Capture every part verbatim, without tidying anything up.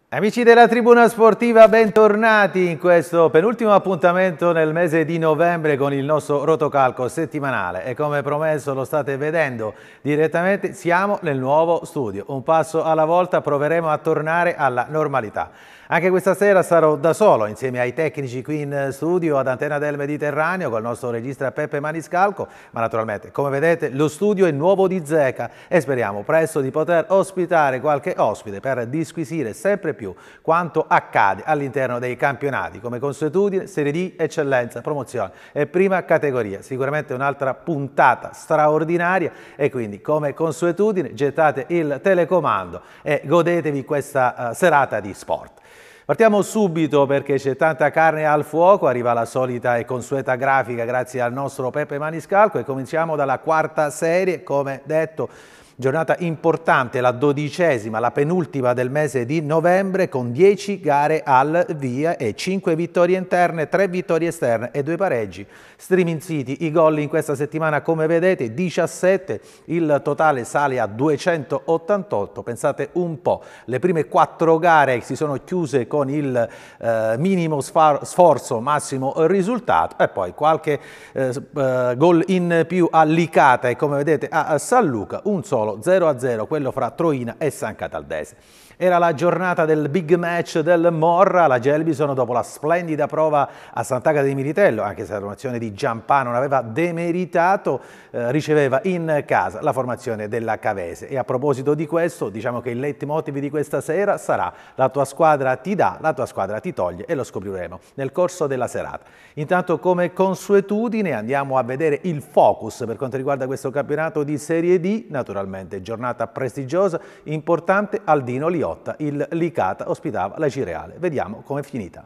Amici della Tribuna Sportiva, bentornati in questo penultimo appuntamento nel mese di novembre con il nostro rotocalco settimanale e come promesso lo state vedendo direttamente, siamo nel nuovo studio. Un passo alla volta proveremo a tornare alla normalità. Anche questa sera sarò da solo insieme ai tecnici qui in studio ad Antenna del Mediterraneo con il nostro regista Peppe Maniscalco, ma naturalmente come vedete lo studio è nuovo di zecca e speriamo presto di poter ospitare qualche ospite per disquisire sempre più quanto accade all'interno dei campionati come consuetudine, Serie D, Eccellenza, Promozione e Prima Categoria. Sicuramente un'altra puntata straordinaria e quindi come consuetudine gettate il telecomando e godetevi questa uh, serata di sport. Partiamo subito perché c'è tanta carne al fuoco, arriva la solita e consueta grafica grazie al nostro Peppe Maniscalco e cominciamo dalla quarta serie, come detto. Giornata importante, la dodicesima, la penultima del mese di novembre con dieci gare al via e cinque vittorie interne, tre vittorie esterne e due pareggi. Streaming City, i gol in questa settimana come vedete diciassette, il totale sale a duecentottantotto, pensate un po', le prime quattro gare si sono chiuse con il eh, minimo sforzo, massimo risultato e poi qualche eh, eh, gol in più a Licata e come vedete a San Luca un solo zero a zero, quello fra Troina e San Cataldese. Era la giornata del big match del Morra, la Gelbison dopo la splendida prova a Sant'Agata di Militello, anche se la formazione di Giampà non aveva demeritato, eh, riceveva in casa la formazione della Cavese. E a proposito di questo, diciamo che il leitmotiv di questa sera sarà la tua squadra ti dà, la tua squadra ti toglie e lo scopriremo nel corso della serata. Intanto come consuetudine andiamo a vedere il focus per quanto riguarda questo campionato di Serie D, naturalmente giornata prestigiosa, importante, Aldino Liotta. Il Licata ospitava la Cireale. Vediamo com'è finita.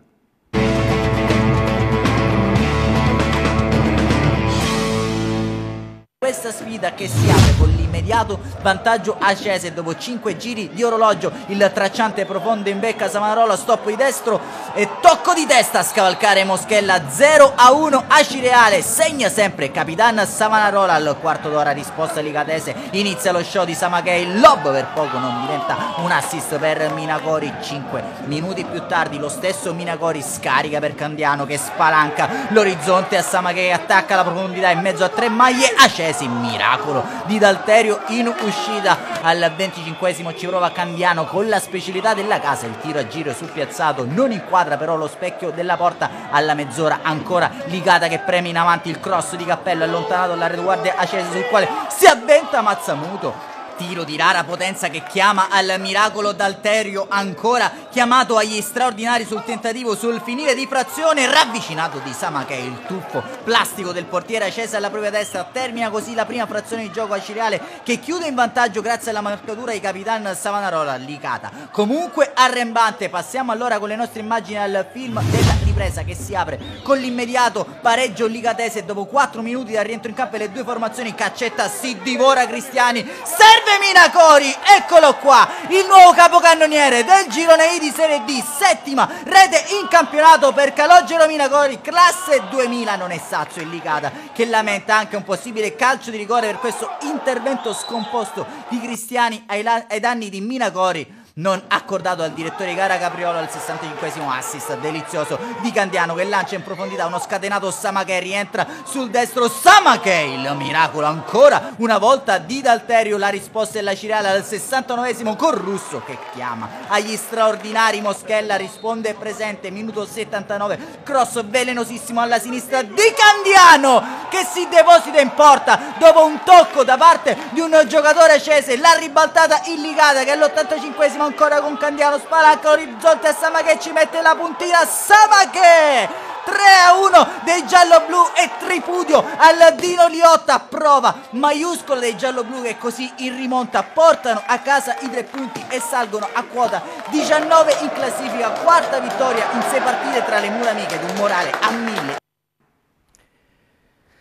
Questa sfida che si apre con l'immediato vantaggio Acese dopo cinque giri di orologio, il tracciante profondo in becca Savonarola, stop di destro e tocco di testa a scavalcare Moschella. Zero a uno Acireale, segna sempre Capitan Savonarola al quarto d'ora, risposta licatese, inizia lo show di Samachei, lob per poco non diventa un assist per Minacori. Cinque minuti più tardi lo stesso Minacori scarica per Candiano che spalanca l'orizzonte a Samachei, attacca la profondità in mezzo a tre maglie Acese. Miracolo di Dalterio in uscita al venticinquesimo, ci prova Candiano con la specialità della casa, il tiro a giro sul piazzato non inquadra però lo specchio della porta. Alla mezz'ora ancora Licata che preme in avanti, il cross di Cappello allontanato dalla retroguardia Acese sul quale si avventa Mazzamuto. Tiro di rara potenza che chiama al miracolo Dalterio, ancora chiamato agli straordinari sul tentativo sul finire di frazione, ravvicinato di Samachei, il tuffo plastico del portiere Acese alla propria destra, termina così la prima frazione di gioco a Cireale che chiude in vantaggio grazie alla marcatura di Capitan Savonarola. Licata comunque arrembante. Passiamo allora con le nostre immagini al film della ripresa che si apre con l'immediato pareggio licatese dopo quattro minuti dal rientro in campo e le due formazioni Caccetta si divora Cristiani, serve Minacori, eccolo qua, il nuovo capocannoniere del girone I di Serie D, settima rete in campionato per Calogero Minacori, classe duemila. Non è sazio il Licata che lamenta anche un possibile calcio di rigore per questo intervento scomposto di Cristiani ai, ai danni di Minacori, non accordato al direttore di gara Capriolo. Al sessantacinquesimo assist delizioso di Candiano che lancia in profondità uno scatenato Samachei, rientra sul destro Samachei, il miracolo ancora una volta di Dalterio, la risposta è la Cireale al sessantanovesimo con Russo che chiama agli straordinari. Moschella risponde presente, minuto settantanove, cross velenosissimo alla sinistra di Candiano che si deposita in porta dopo un tocco da parte di un giocatore Acese, la ribaltata in Licata che all'ottantacinquesimo ancora con Candiano spalanca l'orizzonte a Samachei, ci mette la puntina Samachei. tre a uno dei gialloblu e tripudio al Dino Liotta, prova maiuscola dei gialloblu che così in rimonta portano a casa i tre punti e salgono a quota diciannove in classifica, quarta vittoria in sei partite tra le mura amiche ed un morale a mille.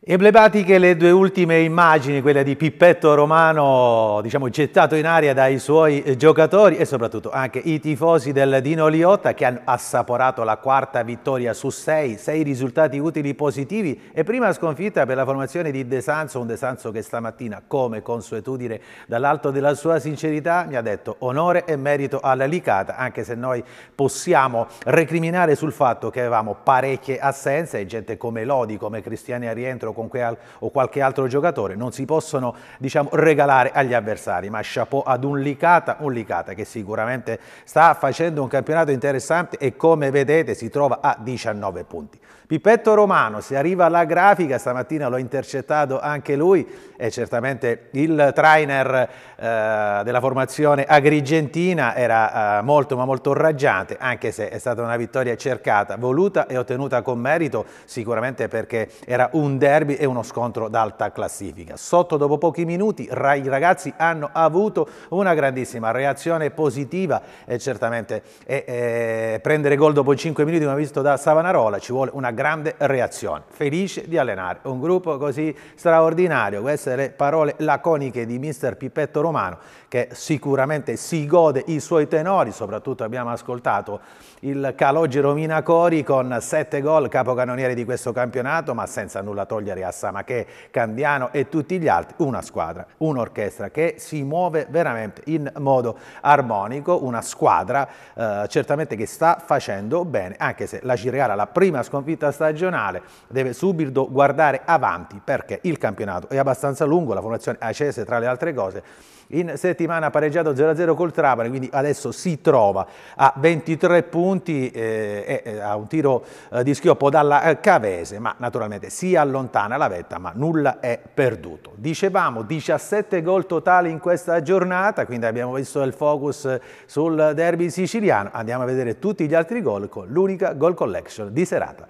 Emblematiche le due ultime immagini, quelle di Pippetto Romano, diciamo gettato in aria dai suoi giocatori e soprattutto anche i tifosi del Dino Liotta che hanno assaporato la quarta vittoria su sei, sei risultati utili positivi e prima sconfitta per la formazione di De Sanzo, un De Sanzo che stamattina, come consuetudine dall'alto della sua sincerità, mi ha detto onore e merito alla Licata, anche se noi possiamo recriminare sul fatto che avevamo parecchie assenze e gente come Lodi, come Cristiani a rientro con quel, o qualche altro giocatore non si possono, diciamo, regalare agli avversari, ma chapeau ad un Licata, un Licata che sicuramente sta facendo un campionato interessante e come vedete si trova a diciannove punti. Pippetto Romano, se arriva alla grafica, stamattina l'ho intercettato anche lui, è certamente il trainer eh, della formazione agrigentina, era eh, molto ma molto raggiante, anche se è stata una vittoria cercata, voluta e ottenuta con merito, sicuramente perché era un derby e uno scontro d'alta classifica. Sotto dopo pochi minuti i ragazzi hanno avuto una grandissima reazione positiva e certamente e, e, prendere gol dopo cinque minuti, come visto da Savonarola, ci vuole una grande reazione. Felice di allenare un gruppo così straordinario. Queste le parole laconiche di mister Pippetto Romano, che sicuramente si gode i suoi tenori, soprattutto abbiamo ascoltato il Calogero Minacori con sette gol, capocannoniere di questo campionato, ma senza nulla togliere a Samachè, Candiano e tutti gli altri, una squadra, un'orchestra che si muove veramente in modo armonico, una squadra eh, certamente che sta facendo bene, anche se la ci regala la prima sconfitta stagionale, deve subito guardare avanti perché il campionato è abbastanza lungo, la formazione Acese tra le altre cose in settimana ha pareggiato zero a zero col Trapani, quindi adesso si trova a ventitré punti eh, e a un tiro eh, di schioppo dalla eh, Cavese, ma naturalmente si allontana la vetta, ma nulla è perduto. Dicevamo diciassette gol totali in questa giornata, quindi abbiamo visto il focus sul derby siciliano, andiamo a vedere tutti gli altri gol con l'unica goal collection di serata.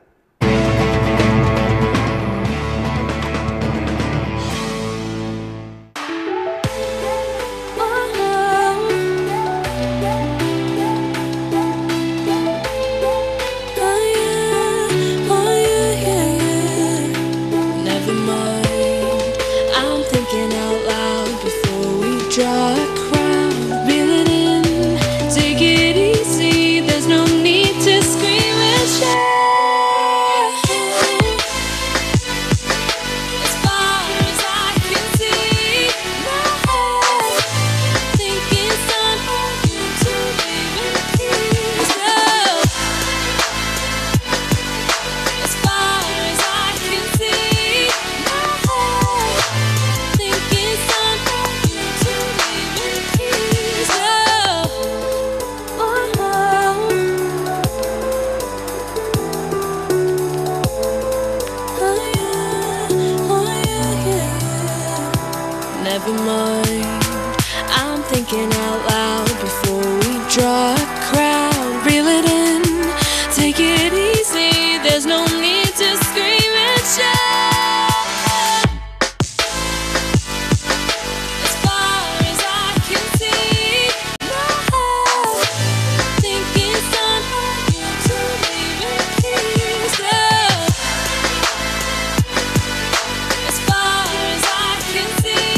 Never mind, I'm thinking out loud before we draw a crowd. Reel it in, take it easy, there's no need to scream and shout. As far as I can see, no, think it's time for you to leave in peace. As far as I can see,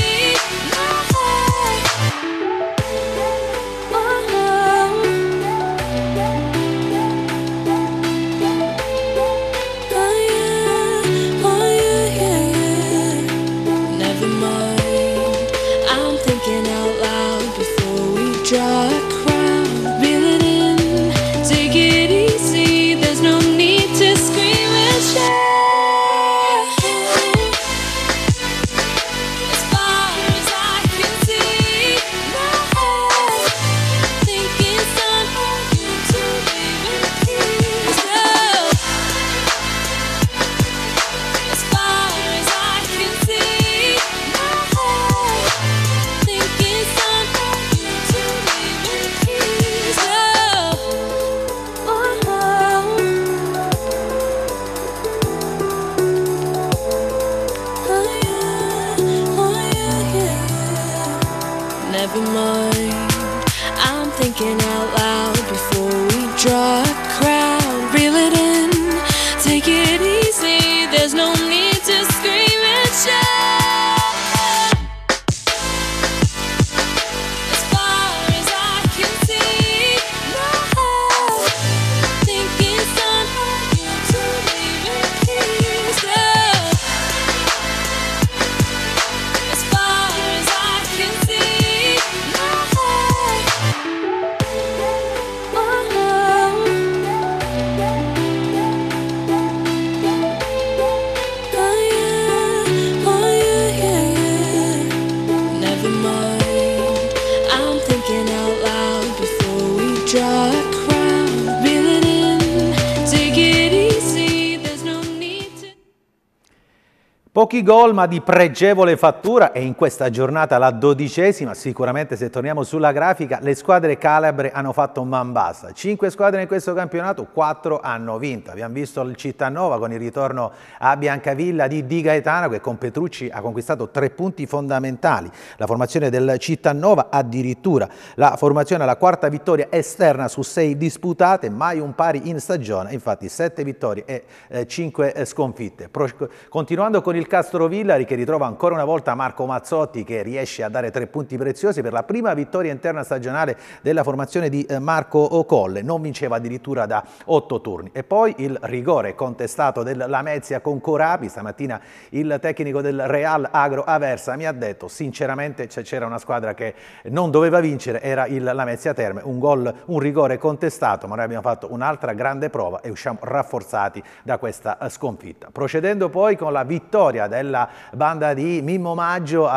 draw a crowd, reel it in, take it easy, there's no need to scream and shout. As far as I can see, no, think it's time for you to leave in peace. As far as I can see, no, think it's time for you to leave in peace. Oh, oh, oh. Oh, yeah. Oh, yeah, yeah. Never mind, I'm thinking out loud before we draw a crowd. Reel it in, take it easy, there's no need to scream. Pochi gol ma di pregevole fattura e in questa giornata la dodicesima, sicuramente se torniamo sulla grafica le squadre calabre hanno fatto un man basta. Cinque squadre in questo campionato, quattro hanno vinto. Abbiamo visto il Cittanova con il ritorno a Biancavilla di Di Gaetano che con Petrucci ha conquistato tre punti fondamentali. La formazione del Cittanova addirittura la formazione alla quarta vittoria esterna su sei disputate, mai un pari in stagione, infatti sette vittorie e eh, cinque sconfitte. Pro continuando con il Castrovillari che ritrova ancora una volta Marco Mazzotti che riesce a dare tre punti preziosi per la prima vittoria interna stagionale della formazione di Marco Colle, non vinceva addirittura da otto turni. E poi il rigore contestato del Lamezia con Corapi, stamattina il tecnico del Real Agro Aversa mi ha detto sinceramente c'era una squadra che non doveva vincere, era il Lamezia Terme, un gol, un rigore contestato, ma noi abbiamo fatto un'altra grande prova e usciamo rafforzati da questa sconfitta. Procedendo poi con la vittoria della banda di Mimmo Maggio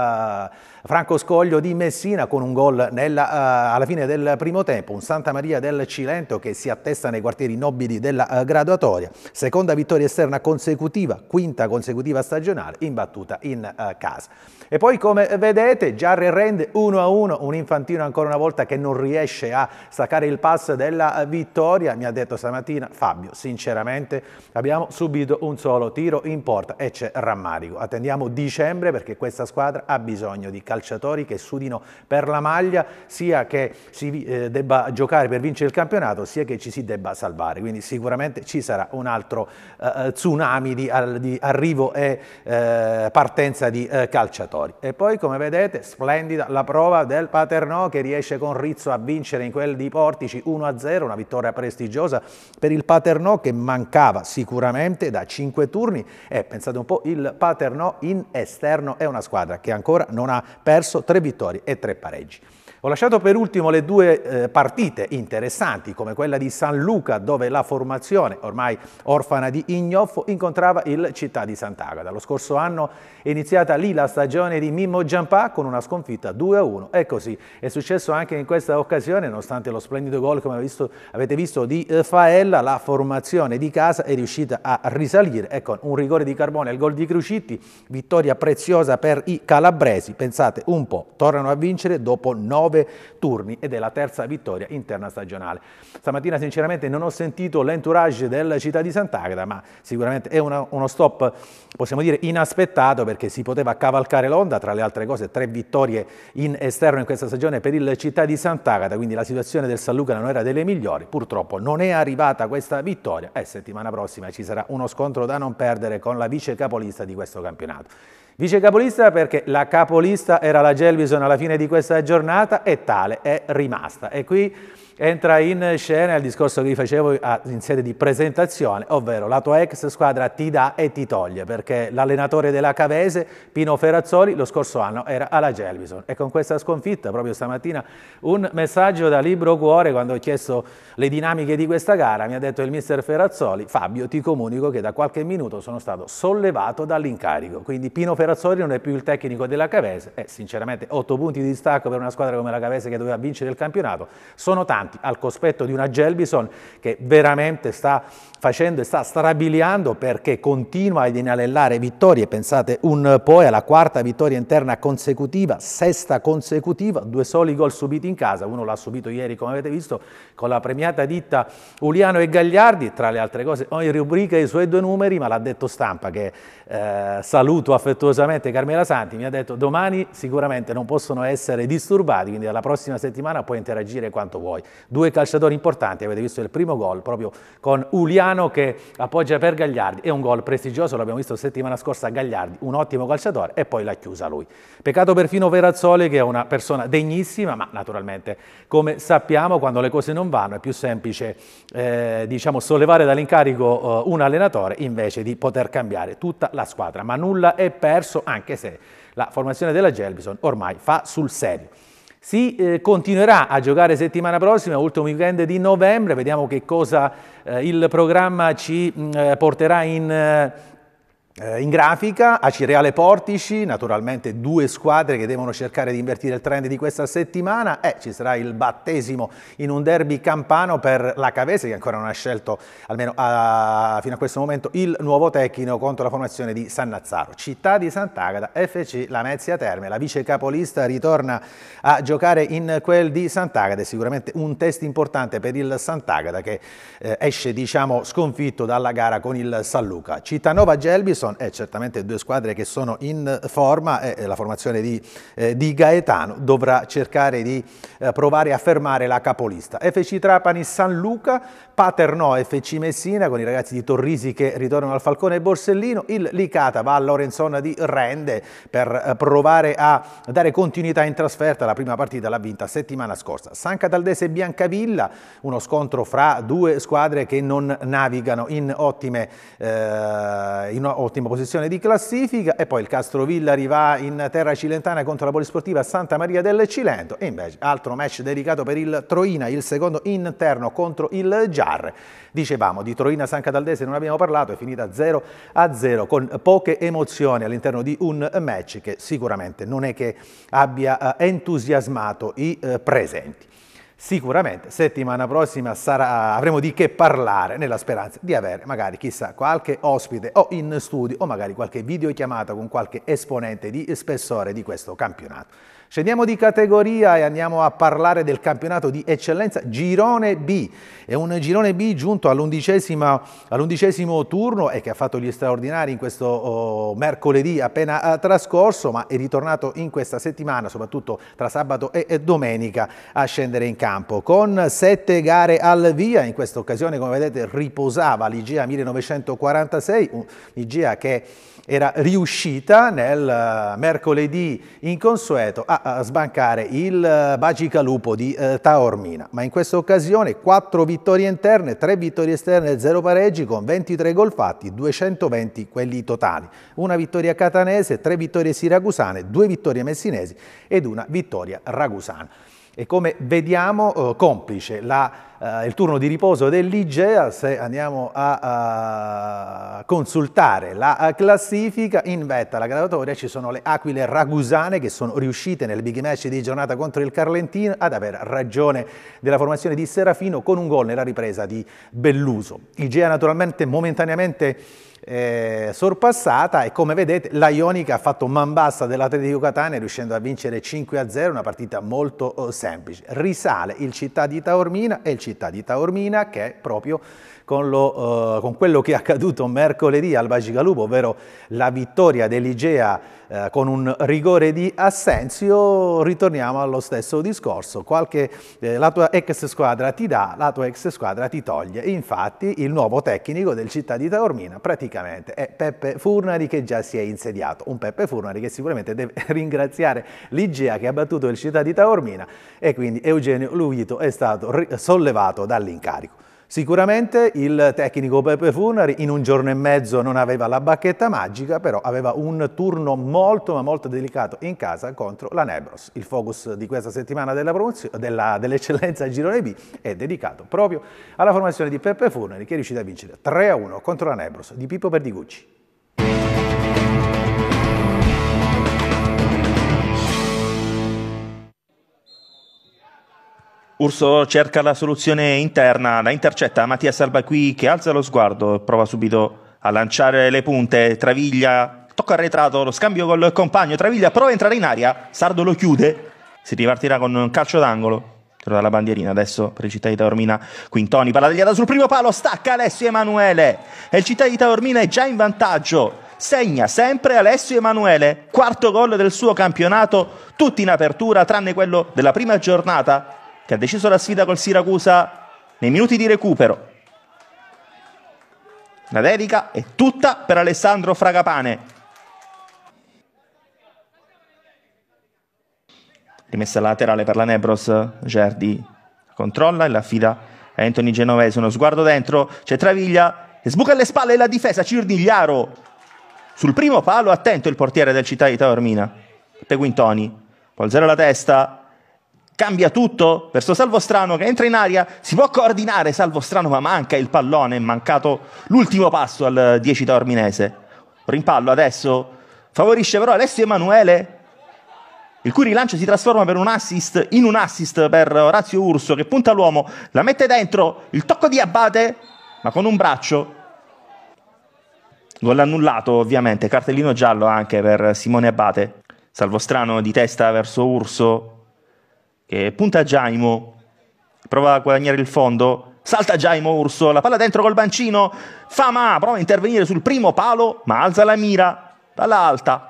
al Franco Scoglio di Messina con un gol nella, uh, alla fine del primo tempo, un Santa Maria del Cilento che si attesta nei quartieri nobili della uh, graduatoria, seconda vittoria esterna consecutiva, quinta consecutiva stagionale, imbattuta in uh, casa. E poi come vedete Giarre rende uno a uno, un Infantino ancora una volta che non riesce a staccare il pass della vittoria, mi ha detto stamattina Fabio, sinceramente abbiamo subito un solo tiro in porta e c'è rammarico, attendiamo dicembre perché questa squadra ha bisogno di calciatori che sudino per la maglia, sia che si eh, debba giocare per vincere il campionato, sia che ci si debba salvare, quindi sicuramente ci sarà un altro eh, tsunami di, di arrivo e eh, partenza di eh, calciatori. E poi come vedete splendida la prova del Paternò che riesce con Rizzo a vincere in quel di Portici uno a zero, una vittoria prestigiosa per il Paternò che mancava sicuramente da cinque turni e pensate un po' il Paternò in esterno è una squadra che ancora non ha perso, tre vittorie e tre pareggi. Ho lasciato per ultimo le due eh, partite interessanti come quella di San Luca dove la formazione ormai orfana di Ignoffo incontrava il Città di Sant'Agata. Lo scorso anno è iniziata lì la stagione di Mimmo Giampà con una sconfitta due a uno e così è successo anche in questa occasione nonostante lo splendido gol come visto, avete visto di eh, Faella, la formazione di casa è riuscita a risalire e con un rigore di Carbone e il gol di Crucitti, vittoria preziosa per i calabresi, pensate un po', tornano a vincere dopo nove turni ed è la terza vittoria interna stagionale. Stamattina sinceramente non ho sentito l'entourage del Città di Sant'Agata, ma sicuramente è una, uno stop, possiamo dire, inaspettato perché si poteva cavalcare l'onda, tra le altre cose tre vittorie in esterno in questa stagione per il Città di Sant'Agata, quindi la situazione del San Luca non era delle migliori, purtroppo non è arrivata questa vittoria e settimana prossima ci sarà uno scontro da non perdere con la vice capolista di questo campionato. Vice capolista perché la capolista era la Gelbison alla fine di questa giornata e tale è rimasta. E qui entra in scena il discorso che vi facevo in sede di presentazione, ovvero la tua ex squadra ti dà e ti toglie, perché l'allenatore della Cavese, Pino Ferrazzoli, lo scorso anno era alla Gelbison e con questa sconfitta, proprio stamattina, un messaggio da libro cuore quando ho chiesto le dinamiche di questa gara, mi ha detto il mister Ferrazzoli, Fabio ti comunico che da qualche minuto sono stato sollevato dall'incarico, quindi Pino Ferrazzoli non è più il tecnico della Cavese e sinceramente otto punti di distacco per una squadra come la Cavese che doveva vincere il campionato sono tanti al cospetto di una Gelbison che veramente sta facendo e sta strabiliando perché continua ad inanellare vittorie, pensate un po' alla quarta vittoria interna consecutiva, sesta consecutiva, due soli gol subiti in casa, uno l'ha subito ieri come avete visto con la premiata ditta Uliano e Gagliardi, tra le altre cose ho in rubrica i suoi due numeri ma l'ha detto Stampa che eh, saluto affettuosamente Carmela Santi, mi ha detto domani sicuramente non possono essere disturbati, quindi alla prossima settimana puoi interagire quanto vuoi. Due calciatori importanti, avete visto il primo gol proprio con Uliano che appoggia per Gagliardi, è un gol prestigioso, l'abbiamo visto settimana scorsa a Gagliardi, un ottimo calciatore e poi l'ha chiusa lui. Peccato perfino Ferrazzoli che è una persona degnissima, ma naturalmente come sappiamo quando le cose non vanno è più semplice eh, diciamo sollevare dall'incarico eh, un allenatore invece di poter cambiare tutta la squadra, ma nulla è perso anche se la formazione della Gelbison ormai fa sul serio. Si eh, continuerà a giocare settimana prossima, ultimo weekend di novembre, vediamo che cosa eh, il programma ci mh, porterà in, eh, In grafica Acireale Portici, naturalmente due squadre che devono cercare di invertire il trend di questa settimana e ci sarà il battesimo in un derby campano per la Cavese che ancora non ha scelto, almeno a, fino a questo momento, il nuovo tecnico contro la formazione di Sannazzaro. Città di Sant'Agata, F C Lamezia Terme, la vice capolista ritorna a giocare in quel di Sant'Agata, è sicuramente un test importante per il Sant'Agata che eh, esce diciamo sconfitto dalla gara con il San Luca. Cittanova Gelbison è certamente due squadre che sono in forma e la formazione di, eh, di Gaetano dovrà cercare di eh, provare a fermare la capolista. F C Trapani San Luca, Paternò F C Messina con i ragazzi di Torrisi che ritornano al Falcone e Borsellino, il Licata va a Lorenzona di Rende per eh, provare a dare continuità in trasferta, la prima partita l'ha vinta settimana scorsa. San Cataldese e Biancavilla, uno scontro fra due squadre che non navigano in ottime eh, in ottima posizione di classifica e poi il Castrovillari va in terra cilentana contro la Polisportiva Santa Maria del Cilento e invece altro match dedicato per il Troina, il secondo interno contro il Giarre. Dicevamo di Troina San Cataldese non abbiamo parlato, è finita zero a zero con poche emozioni all'interno di un match che sicuramente non è che abbia entusiasmato i presenti. Sicuramente settimana prossima sarà, avremo di che parlare nella speranza di avere magari chissà qualche ospite o in studio o magari qualche videochiamata con qualche esponente di spessore di questo campionato. Scendiamo di categoria e andiamo a parlare del campionato di eccellenza Girone B. È un Girone B giunto all'undicesimo all'undicesimo turno e che ha fatto gli straordinari in questo oh, mercoledì appena eh, trascorso, ma è ritornato in questa settimana, soprattutto tra sabato e, e domenica, a scendere in campo. Con sette gare al via, in questa occasione, come vedete, riposava l'Igea millenovecentoquarantasei, l'Igea che era riuscita nel mercoledì inconsueto a, a sbancare il Bagicalupo di eh, Taormina, ma in questa occasione quattro vittorie interne, tre vittorie esterne e zero pareggi con ventitré gol fatti, duecentoventi quelli totali. Una vittoria catanese, tre vittorie siracusane, due vittorie messinesi ed una vittoria ragusana. E come vediamo, eh, complice la, eh, il turno di riposo dell'Igea, se andiamo a, a consultare la classifica, in vetta alla graduatoria ci sono le Aquile Ragusane che sono riuscite nel big match di giornata contro il Carlentino ad aver ragione della formazione di Serafino con un gol nella ripresa di Belluso. Igea naturalmente momentaneamente Eh, sorpassata e come vedete la Ionica ha fatto man bassa dell'Atletico Catania riuscendo a vincere cinque a zero, una partita molto oh, semplice. Risale il Città di Taormina e il Città di Taormina che proprio con, lo, uh, con quello che è accaduto mercoledì al Bagicalupo, ovvero la vittoria dell'Igea uh, con un rigore di Assenzio, ritorniamo allo stesso discorso. Qualche, eh, la tua ex squadra ti dà, la tua ex squadra ti toglie. Infatti il nuovo tecnico del Città di Taormina praticamente è Peppe Furnari che già si è insediato. Un Peppe Furnari che sicuramente deve ringraziare l'Igea che ha battuto il Città di Taormina e quindi Eugenio Luito è stato sollevato dall'incarico. Sicuramente il tecnico Peppe Furnari in un giorno e mezzo non aveva la bacchetta magica, però aveva un turno molto ma molto delicato in casa contro la Nebros. Il focus di questa settimana della promozione, della, dell'eccellenza Girone B è dedicato proprio alla formazione di Peppe Furnari che è riuscita a vincere tre a uno contro la Nebros di Pippo Perdigucci. Urso cerca la soluzione interna, la intercetta Mattias Albacqui che alza lo sguardo e prova subito a lanciare le punte. Traviglia, tocco arretrato, lo scambio col compagno, Traviglia prova a entrare in aria, Sardo lo chiude, si ripartirà con un calcio d'angolo dalla bandierina adesso per il Città di Taormina. Quintoni, palla tagliata sul primo palo, stacca Alessio Emanuele e il Città di Taormina è già in vantaggio. Segna sempre Alessio Emanuele, quarto gol del suo campionato, tutti in apertura tranne quello della prima giornata che ha deciso la sfida col Siracusa nei minuti di recupero. La dedica è tutta per Alessandro Fragapane. Rimessa laterale per la Nebros, Gerdi controlla e la affida a Anthony Genovese, uno sguardo dentro, c'è Traviglia, e sbuca alle spalle la difesa, Cirnigliaro. Sul primo palo, attento il portiere del Città di Taormina, Peppe Quintoni, può alzare la testa, cambia tutto verso Salvostrano che entra in aria, si può coordinare Salvostrano ma manca il pallone, è mancato l'ultimo passo al dieci taorminese. rimpallo adesso favorisce però Alessio Emanuele, il cui rilancio si trasforma per un assist in un assist per Orazio Urso, che punta l'uomo, la mette dentro, il tocco di Abate, ma con un braccio. Gol annullato ovviamente, cartellino giallo anche per Simone Abate. Salvo strano di testa verso Urso, che punta Giaimo, prova a guadagnare il fondo, salta Giaimo Urso, la palla dentro col bancino, Fama prova a intervenire sul primo palo, ma alza la mira, palla alta.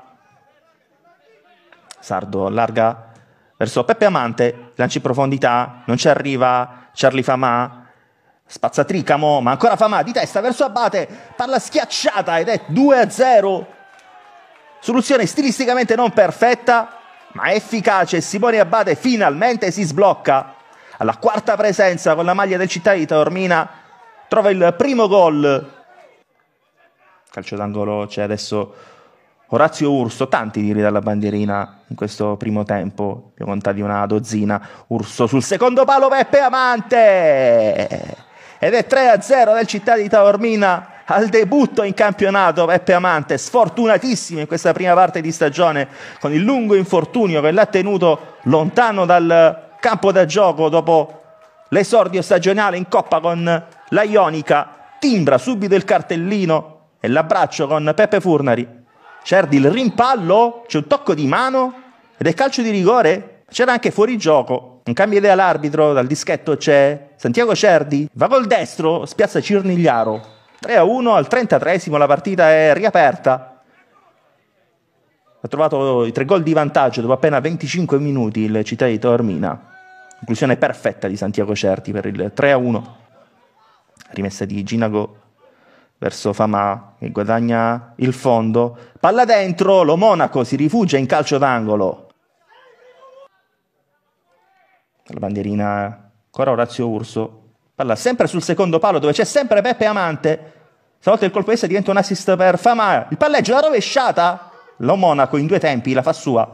Sardo allarga verso Peppe Amante, lanci in profondità, non ci arriva Charlie Fama, spazza Tricamo, ma ancora Fama di testa verso Abate, palla schiacciata ed è due a zero. Soluzione stilisticamente non perfetta, ma efficace. Simone Abate finalmente si sblocca. Alla quarta presenza con la maglia del Città di Taormina trova il primo gol. Calcio d'angolo c'è adesso Orazio Urso, tanti tiri dalla bandierina in questo primo tempo, ne ho contati una dozzina. Urso sul secondo palo, Peppe Amante! Ed è tre a zero del Città di Taormina al debutto in campionato. Peppe Amante, sfortunatissimo in questa prima parte di stagione, con il lungo infortunio che l'ha tenuto lontano dal campo da gioco dopo l'esordio stagionale in Coppa con la Ionica. Timbra subito il cartellino e l'abbraccio con Peppe Furnari. Cerdi il rimpallo, c'è un tocco di mano ed è calcio di rigore. C'era anche fuorigioco, un cambio idea all'arbitro, dal dischetto c'è Santiago Cerdi, va col destro, spiazza Cirnigliaro. tre a uno al trentatreesimo, la partita è riaperta. Ha trovato i tre gol di vantaggio dopo appena venticinque minuti il Città di Taormina. Conclusione perfetta di Santiago Cerdi per il tre a uno. Rimessa di Ginago verso Fama, che guadagna il fondo. Palla dentro, lo Monaco si rifugia in calcio d'angolo. La bandierina, ancora Orazio Urso. Palla sempre sul secondo palo dove c'è sempre Peppe Amante. Stavolta il colpo essa diventa un assist per Fama. Il palleggio, la rovesciata. Lo Monaco in due tempi la fa sua.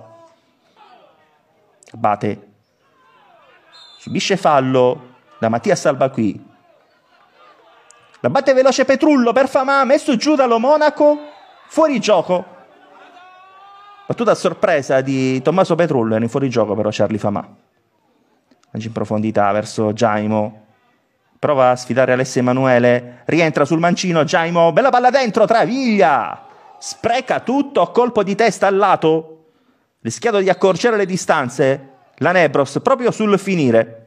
Abate subisce fallo da Mattia Salvaquì. La batte veloce Petrullo per Fama, messo giù dallo Monaco, fuori gioco. Battuta a sorpresa di Tommaso Petrullo, era in fuori gioco però Charlie Fama. Lanci in profondità verso Giaimo, prova a sfidare Alessio Emanuele, rientra sul mancino Giaimo, bella palla dentro, Travaglia, spreca tutto, colpo di testa al lato, rischiato di accorciare le distanze, la Nebros proprio sul finire.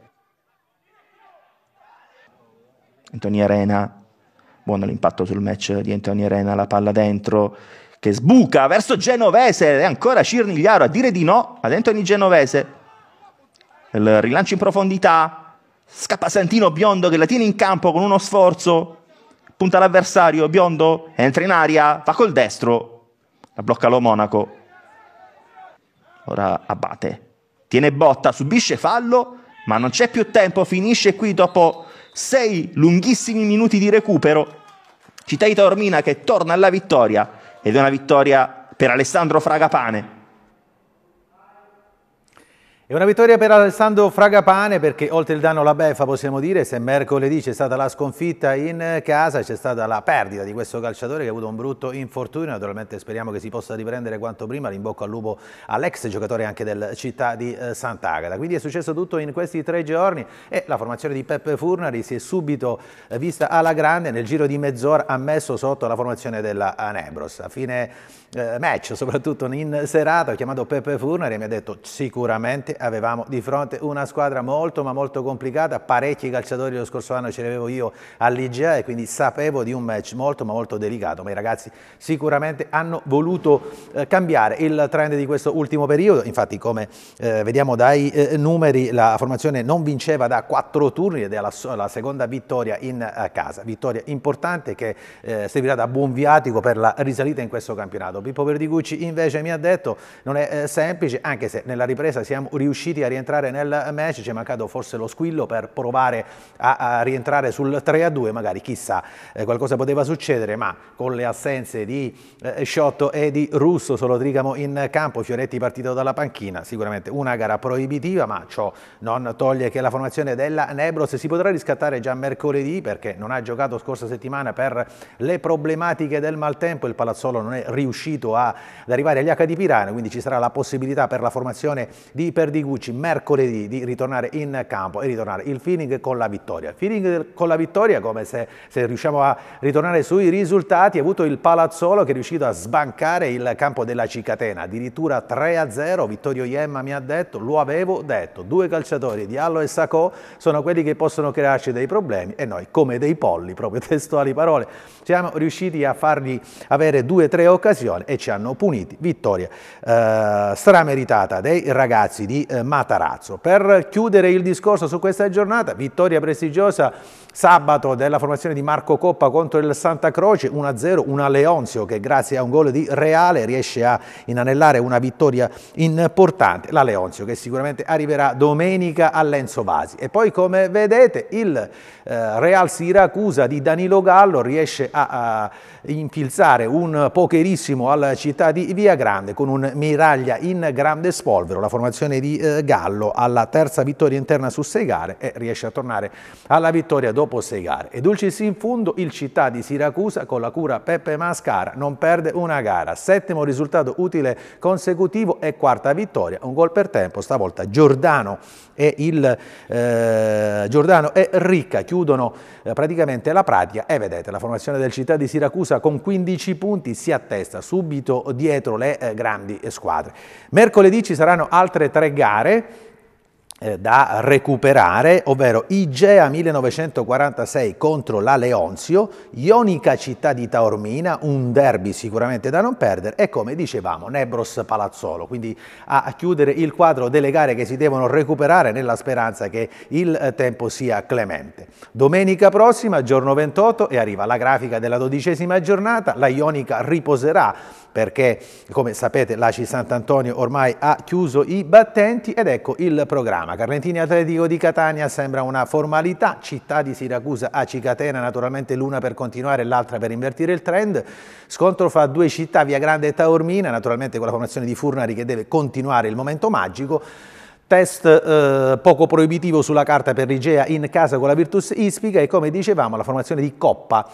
Antonio Arena. Buono l'impatto sul match di Antonio Arena, la palla dentro che sbuca verso Genovese, e ancora Cirnigliaro a dire di no ad Anthony Genovese. Il rilancio in profondità, scappa Santino Biondo che la tiene in campo con uno sforzo, punta l'avversario, Biondo entra in aria, va col destro, la blocca lo Monaco. Ora Abate, tiene botta, subisce fallo, ma non c'è più tempo, finisce qui dopo sei lunghissimi minuti di recupero. Città di Taormina che torna alla vittoria, ed è una vittoria per Alessandro Fragapane. È una vittoria per Alessandro Fragapane perché oltre il danno alla beffa possiamo dire, se mercoledì c'è stata la sconfitta in casa, c'è stata la perdita di questo calciatore che ha avuto un brutto infortunio. Naturalmente speriamo che si possa riprendere quanto prima. In bocca al lupo all'ex giocatore anche del Città di eh, Sant'Agata. Quindi è successo tutto in questi tre giorni e la formazione di Peppe Furnari si è subito eh, vista alla grande. Nel giro di mezz'ora ha messo sotto la formazione della Nebros. A fine eh, match, soprattutto in serata, ho chiamato Peppe Furnari e mi ha detto sicuramente avevamo di fronte una squadra molto ma molto complicata, parecchi calciatori lo scorso anno ce li avevo io all'Igea e quindi sapevo di un match molto ma molto delicato, ma i ragazzi sicuramente hanno voluto eh, cambiare il trend di questo ultimo periodo. Infatti come eh, vediamo dai eh, numeri la formazione non vinceva da quattro turni ed è la, la seconda vittoria in eh, casa, vittoria importante che eh, servirà da buon viatico per la risalita in questo campionato. campionato. Pippo Perdicucci invece mi ha detto non è eh, semplice, anche se nella ripresa siamo riusciti a rientrare nel match, ci è mancato forse lo squillo per provare a, a rientrare sul tre a due, magari chissà eh, qualcosa poteva succedere, ma con le assenze di eh, Sciotto e di Russo, solo Tricamo in campo, Fioretti partito dalla panchina, sicuramente una gara proibitiva, ma ciò non toglie che la formazione della Nebros si potrà riscattare già mercoledì, perché non ha giocato scorsa settimana per le problematiche del maltempo, il Palazzolo non è riuscito a, ad arrivare agli H di Pirano, quindi ci sarà la possibilità per la formazione di Perdicucci mercoledì di ritornare in campo e ritornare il feeling con la vittoria. Il feeling con la vittoria, come se, se riusciamo a ritornare sui risultati, ha avuto il Palazzolo che è riuscito a sbancare il campo della Cicatena, addirittura tre a zero, Vittorio Iemma mi ha detto, lo avevo detto, due calciatori, Diallo e Sacco, sono quelli che possono crearci dei problemi e noi come dei polli, proprio testuali parole, siamo riusciti a fargli avere due o tre occasioni e ci hanno puniti. Vittoria eh, strameritata dei ragazzi di eh, Matarazzo. Per chiudere il discorso su questa giornata, vittoria prestigiosa sabato della formazione di Marco Coppa contro il Santa Croce, uno a zero, una Leonzio che grazie a un gol di Reale riesce a inanellare una vittoria importante, la Leonzio che sicuramente arriverà domenica all'Enzo Vasi. E poi come vedete il eh, Real Siracusa di Danilo Gallo riesce a, a infilzare un pokerissimo alla città di Via Grande con un Miraglia in grande spolvero, la formazione di eh, Gallo alla terza vittoria interna su sei gare e riesce a tornare alla vittoria dopo sei gare. E dulcis in fundo il Città di Siracusa con la cura Peppe Mascara non perde una gara, settimo risultato utile consecutivo e quarta vittoria, un gol per tempo, stavolta Giordano e, il, eh, Giordano e Ricca chiudono eh, praticamente la pratica e vedete la formazione del Città di Siracusa con quindici punti si attesta subito dietro le eh, grandi squadre. Mercoledì ci saranno altre tre gare Eh, da recuperare, ovvero Igea millenovecentoquarantasei contro la Leonzio, Ionica Città di Taormina, un derby sicuramente da non perdere e come dicevamo Nebros Palazzolo, quindi a chiudere il quadro delle gare che si devono recuperare nella speranza che il tempo sia clemente. Domenica prossima, giorno ventotto, e arriva la grafica della dodicesima giornata, la Ionica riposerà perché come sapete l'A C I Sant'Antonio ormai ha chiuso i battenti ed ecco il programma. Carlentini Atletico di Catania sembra una formalità, Città di Siracusa A C I Catena naturalmente l'una per continuare e l'altra per invertire il trend, scontro fra due città, Via Grande e Taormina, naturalmente con la formazione di Furnari che deve continuare il momento magico. Test eh, poco proibitivo sulla carta per Igea in casa con la Virtus Ispica e come dicevamo la formazione di Coppa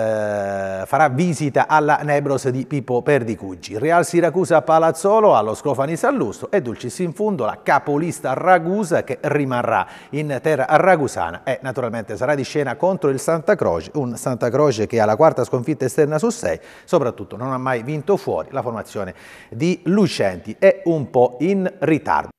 eh, farà visita alla Nebros di Pippo Perdicucci. Real Siracusa Palazzolo allo Sclofani Sallustro e dulcis in fundo la capolista Ragusa che rimarrà in terra ragusana e naturalmente sarà di scena contro il Santa Croce, un Santa Croce che ha la quarta sconfitta esterna su sei, soprattutto non ha mai vinto fuori, la formazione di Lucenti è un po' in ritardo.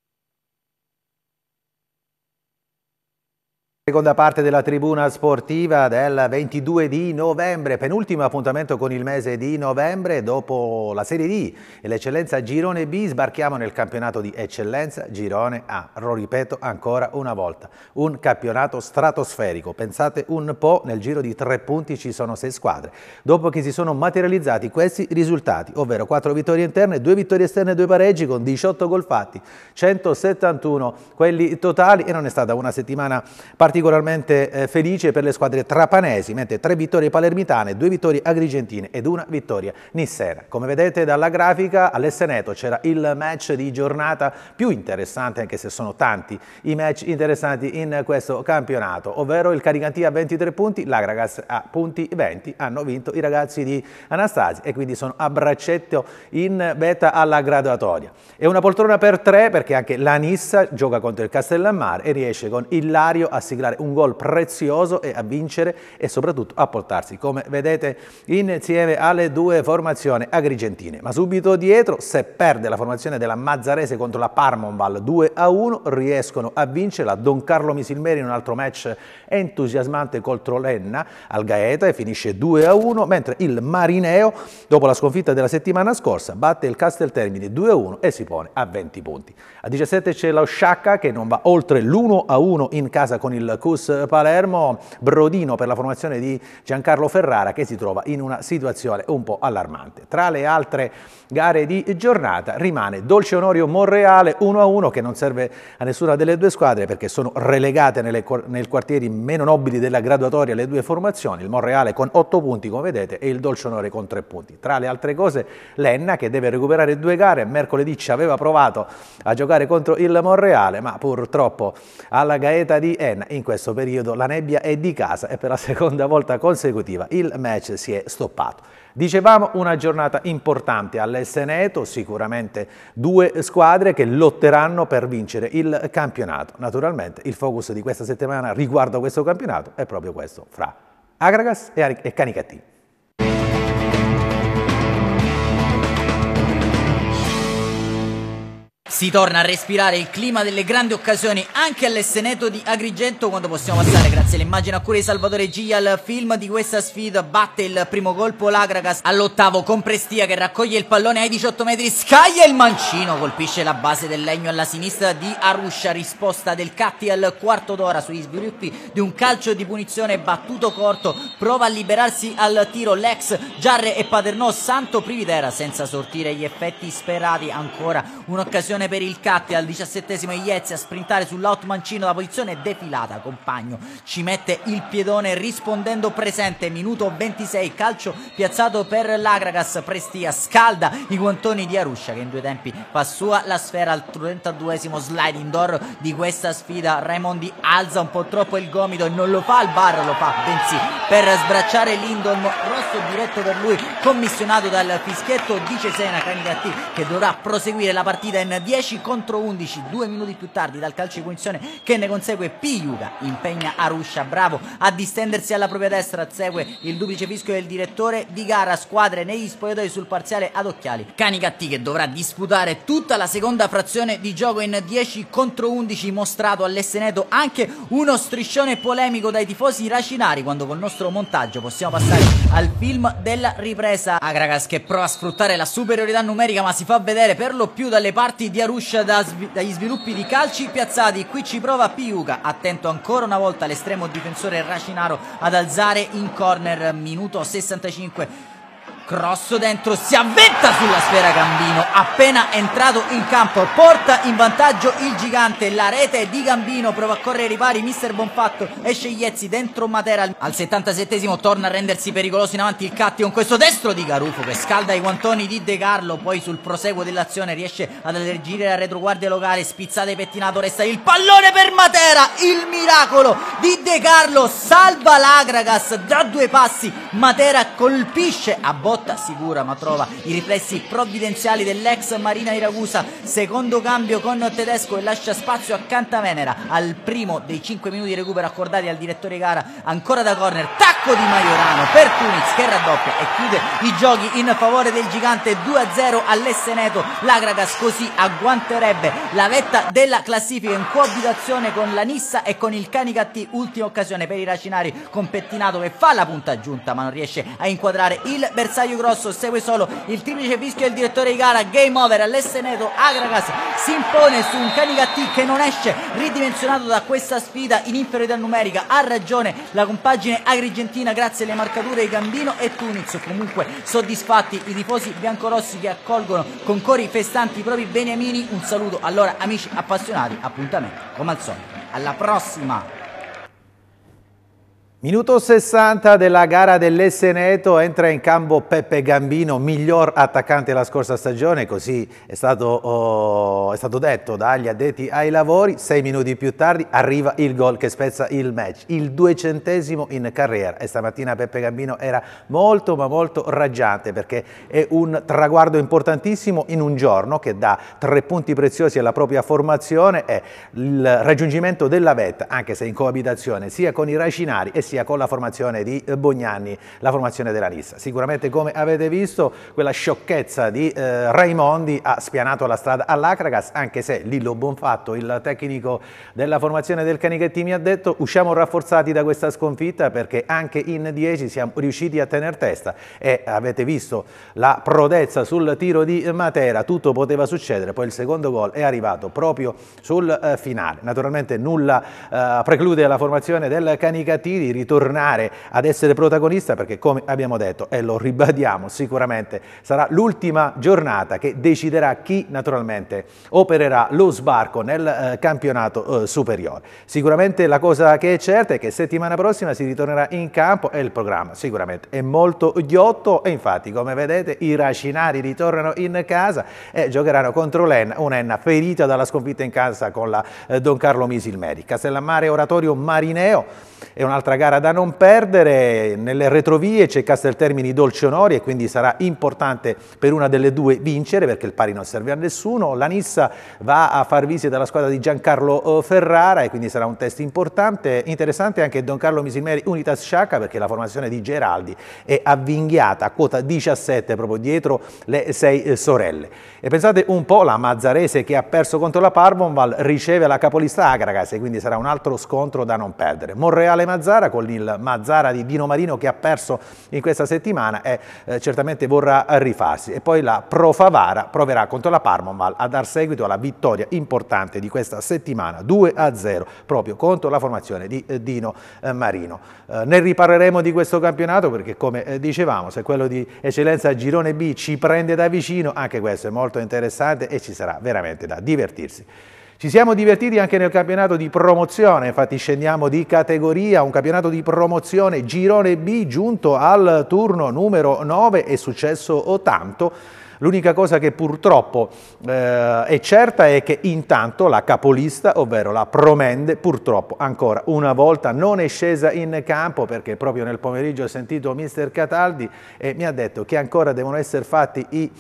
Seconda parte della tribuna sportiva del ventidue di novembre, penultimo appuntamento con il mese di novembre, dopo la Serie D e l'Eccellenza Girone B sbarchiamo nel campionato di Eccellenza Girone A, lo ripeto ancora una volta, un campionato stratosferico, pensate un po', nel giro di tre punti ci sono sei squadre, dopo che si sono materializzati questi risultati, ovvero quattro vittorie interne, due vittorie esterne e due pareggi con diciotto gol fatti, centosettantuno quelli totali e non è stata una settimana particolare particolarmente eh, felice per le squadre trapanesi, mentre tre vittorie palermitane, due vittorie agrigentine ed una vittoria nissena. Come vedete dalla grafica, all'Esseneto c'era il match di giornata più interessante, anche se sono tanti i match interessanti in questo campionato, ovvero il Caricantia a ventitré punti, l'Agragas a punti venti, hanno vinto i ragazzi di Anastasi e quindi sono a braccetto in beta alla graduatoria. E una poltrona per tre perché anche la Nissa gioca contro il Castellammare e riesce con Ilario a siglare un gol prezioso e a vincere e soprattutto a portarsi, come vedete, insieme alle due formazioni agrigentine. Ma subito dietro, se perde la formazione della Mazzarese contro la Parmonval due a uno, riescono a vincere la Don Carlo Misilmeri in un altro match entusiasmante contro l'Enna al Gaeta e finisce due a uno, mentre il Marineo, dopo la sconfitta della settimana scorsa, batte il Casteltermini due a uno e si pone a venti punti. A diciassette c'è lo Sciacca che non va oltre l'uno a uno in casa con il C U S Palermo, brodino per la formazione di Giancarlo Ferrara, che si trova in una situazione un po' allarmante. Tra le altre gare di giornata rimane Dolce Onorio Monreale uno a uno, che non serve a nessuna delle due squadre perché sono relegate nelle, nei quartieri meno nobili della graduatoria le due formazioni, il Monreale con otto punti come vedete e il Dolce Onore con tre punti. Tra le altre cose l'Enna, che deve recuperare due gare, mercoledì ci aveva provato a giocare contro il Monreale, ma purtroppo alla Gaeta di Enna in questo periodo la nebbia è di casa e per la seconda volta consecutiva il match si è stoppato. Dicevamo una giornata importante all'Esseneto, sicuramente due squadre che lotteranno per vincere il campionato. Naturalmente il focus di questa settimana riguardo a questo campionato è proprio questo, fra Agragas e Canicattì. Si torna a respirare il clima delle grandi occasioni anche all'Esseneto di Agrigento, quando possiamo passare, grazie all'immagine a cura di Salvatore Giglia, al film di questa sfida. Batte il primo colpo l'Agragas all'ottavo con Prestia, che raccoglie il pallone ai diciotto metri, scaglia il mancino, colpisce la base del legno alla sinistra di Aruscia. Risposta del Catti al quarto d'ora sugli sviluppi di un calcio di punizione battuto corto, prova a liberarsi al tiro l'ex Giarre e Paternò, Santo Privitera senza sortire gli effetti sperati. Ancora un'occasione per il Catti al diciassettesimo, Iezzi a sprintare sull'out mancino, la posizione è defilata, Compagno ci mette il piedone rispondendo presente. Minuto ventisei, calcio piazzato per l'Agragas, Prestia scalda i guantoni di Aruscia, che in due tempi fa sua la sfera. Al trentaduesimo slide indoor di questa sfida, Raimondi alza un po' troppo il gomito e non lo fa al bar, lo fa bensì per sbracciare Lindholm, rosso diretto per lui, commissionato dal fischietto di Cesena. Canicattì che dovrà proseguire la partita in dieci contro undici, due minuti più tardi dal calcio di punizione che ne consegue Piuga, impegna Aruscia, bravo a distendersi alla propria destra, segue il duplice fischio del direttore di gara, squadre negli spogliatoi sul parziale ad occhiali. Canicattì che dovrà disputare tutta la seconda frazione di gioco in dieci contro undici, mostrato all'Esseneto anche uno striscione polemico dai tifosi racinari, quando col nostro montaggio possiamo passare al film della ripresa. Agragas che prova a sfruttare la superiorità numerica, ma si fa vedere per lo più dalle parti di Aruscia da svi dagli sviluppi di calci piazzati. Qui ci prova Piuga, attento ancora una volta l'estremo difensore racinaro ad alzare in corner. Minuto sessantacinque, cross dentro, si avventa sulla sfera Gambino, appena entrato in campo porta in vantaggio il gigante. La rete di Gambino, prova a correre ai ripari mister Bonfatto, esce Iezzi dentro Matera. Al settantasettesimo torna a rendersi pericoloso in avanti il Catti con questo destro di Garufo che scalda i guantoni di De Carlo, poi sul proseguo dell'azione riesce ad alleggerire la retroguardia locale, spizzata e pettinato, resta il pallone per Matera, il miracolo di De Carlo salva l'Agragas da due passi. Matera colpisce a botta sicura, ma trova i riflessi provvidenziali dell'ex Marina di Ragusa. Secondo cambio con Tedesco e lascia spazio a Cantavenera al primo dei cinque minuti di recupero accordati al direttore di gara. Ancora da corner, tacco di Majorano per Tuniz che raddoppia e chiude i giochi in favore del gigante. Due a zero all'Esseneto. L'Agragas così agguanterebbe la vetta della classifica in coabitazione con la Nissa e con il Canicattì. Ultima occasione per i racinari con Pettinato che fa la punta giunta ma non riesce a inquadrare il bersaglio grosso. Segue solo il triplice fischio del direttore di gara. Game over all'Esseneto. Agragas si impone su un Canicattì che non esce ridimensionato da questa sfida in inferiorità numerica. Ha ragione la compagine agrigentina grazie alle marcature di Gambino e Tuniz. Comunque soddisfatti i tifosi biancorossi che accolgono con cori festanti i propri beniamini. Un saluto allora amici appassionati, appuntamento come al solito alla prossima. Minuto sessanta della gara dell'Esseneto, entra in campo Peppe Gambino, miglior attaccante della scorsa stagione, così è stato, oh, è stato detto dagli addetti ai lavori. Sei minuti più tardi arriva il gol che spezza il match, il duecentesimo in carriera, e stamattina Peppe Gambino era molto ma molto raggiante perché è un traguardo importantissimo in un giorno che dà tre punti preziosi alla propria formazione e il raggiungimento della vetta, anche se in coabitazione sia con i racinari e sia con la formazione di Bognanni, la formazione della Nissa. Sicuramente, come avete visto, quella sciocchezza di eh, Raimondi ha spianato la strada all'Acragas, anche se Lillo Bonfatto, il tecnico della formazione del Canichetti, mi ha detto: usciamo rafforzati da questa sconfitta perché anche in dieci siamo riusciti a tener testa, e avete visto la prodezza sul tiro di Matera, tutto poteva succedere, poi il secondo gol è arrivato proprio sul eh, finale. Naturalmente nulla eh, preclude alla formazione del Canichetti di ritornare ad essere protagonista, perché, come abbiamo detto e lo ribadiamo, sicuramente sarà l'ultima giornata che deciderà chi naturalmente opererà lo sbarco nel eh, campionato eh, superiore. Sicuramente la cosa che è certa è che settimana prossima si ritornerà in campo e il programma sicuramente è molto ghiotto, e infatti, come vedete, i racinari ritornano in casa e giocheranno contro l'Enna, un'Enna ferita dalla sconfitta in casa con la eh, Don Carlo Misilmeri. Castellammare Oratorio Marineo è un'altra gara da non perdere, nelle retrovie c'è Casteltermini Dolce Onori e quindi sarà importante per una delle due vincere, perché il pari non serve a nessuno. La Nissa va a far visita alla squadra di Giancarlo Ferrara e quindi sarà un test importante. Interessante anche Don Carlo Misilmeri Unitas Sciacca, perché la formazione di Geraldi è avvinghiata a quota diciassette proprio dietro le sei sorelle. E pensate un po', la Mazzarese, che ha perso contro la Parvonval, riceve la capolista Acragas e quindi sarà un altro scontro da non perdere. Monreale Mazzara, con il Mazzara di Dino Marino che ha perso in questa settimana e eh, certamente vorrà rifarsi. E poi la Pro Favara proverà contro la Parvonval a dar seguito alla vittoria importante di questa settimana, due a zero, proprio contro la formazione di eh, Dino eh, Marino. Eh, ne riparleremo di questo campionato perché, come eh, dicevamo, se quello di Eccellenza Girone B ci prende da vicino, anche questo è molto interessante e ci sarà veramente da divertirsi. Ci siamo divertiti anche nel campionato di promozione, infatti scendiamo di categoria, un campionato di promozione Girone B giunto al turno numero nove, è successo tanto. L'unica cosa che purtroppo eh, è certa è che intanto la capolista, ovvero la Promende, purtroppo ancora una volta non è scesa in campo, perché proprio nel pomeriggio ho sentito mister Cataldi e mi ha detto che ancora devono essere fatti i,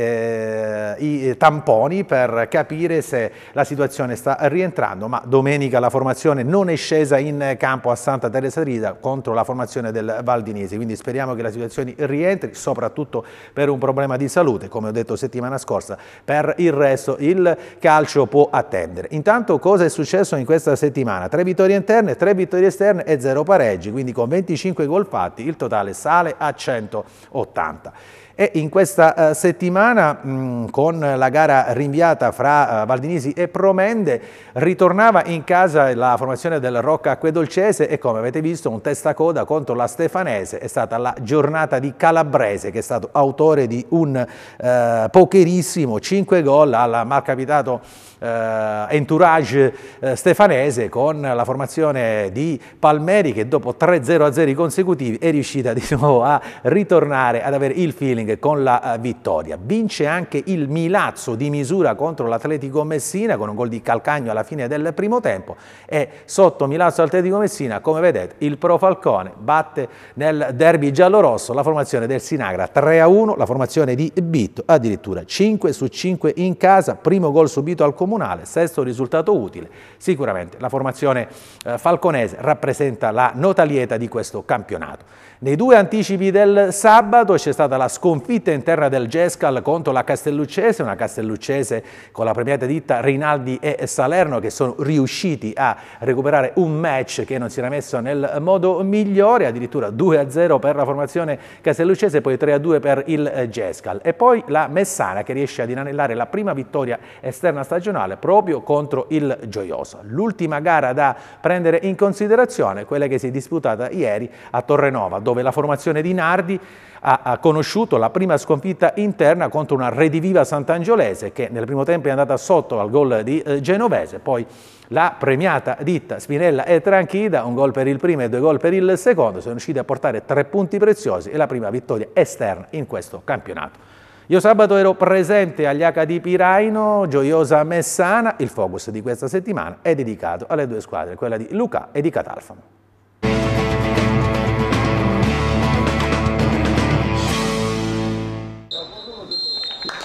eh, i tamponi per capire se la situazione sta rientrando, ma domenica la formazione non è scesa in campo a Santa Teresa Rita contro la formazione del Valdinese, quindi speriamo che la situazione rientri, soprattutto per un problema di salute. Come ho detto settimana scorsa, per il resto il calcio può attendere. Intanto, cosa è successo in questa settimana? Tre vittorie interne, tre vittorie esterne e zero pareggi, quindi con venticinque gol fatti il totale sale a centottanta. E in questa uh, settimana, mh, con la gara rinviata fra uh, Valdinisi e Promende, ritornava in casa la formazione del Rocca Acquedolcese e, come avete visto, un testacoda contro la Stefanese. È stata la giornata di Calabrese, che è stato autore di un uh, pokerissimo cinque gol al malcapitato uh, entourage uh, stefanese, con la formazione di Palmeri che dopo tre zero a zero consecutivi è riuscita di nuovo a ritornare ad avere il feeling con la vittoria. Vince anche il Milazzo di misura contro l'Atletico Messina con un gol di Calcagno alla fine del primo tempo, e sotto Milazzo Atletico Messina, come vedete, il Pro Falcone batte nel derby giallorosso la formazione del Sinagra tre a uno, la formazione di Bitto addirittura cinque su cinque in casa, primo gol subito al Comunale, sesto risultato utile. Sicuramente la formazione eh, falconese rappresenta la nota lieta di questo campionato. Nei due anticipi del sabato c'è stata la sconfitta interna del Gescal contro la Castelluccese, una Castelluccese con la premiata ditta Rinaldi e Salerno che sono riusciti a recuperare un match che non si era messo nel modo migliore, addirittura due a zero per la formazione castelluccese, poi tre a due per il Gescal. E poi la Messana che riesce ad inanellare la prima vittoria esterna stagionale proprio contro il Gioiosa. L'ultima gara da prendere in considerazione, quella che si è disputata ieri a Torrenova, dove la formazione di Nardi ha, ha conosciuto la prima sconfitta interna contro una rediviva Sant'Angiolese che nel primo tempo è andata sotto al gol di eh, Genovese, poi la premiata ditta Spinella e Tranchida, un gol per il primo e due gol per il secondo, sono riusciti a portare tre punti preziosi e la prima vittoria esterna in questo campionato. Io sabato ero presente agli acca di Piraino, Gioiosa Messana, il focus di questa settimana è dedicato alle due squadre, quella di Lucà e di Catalfamo.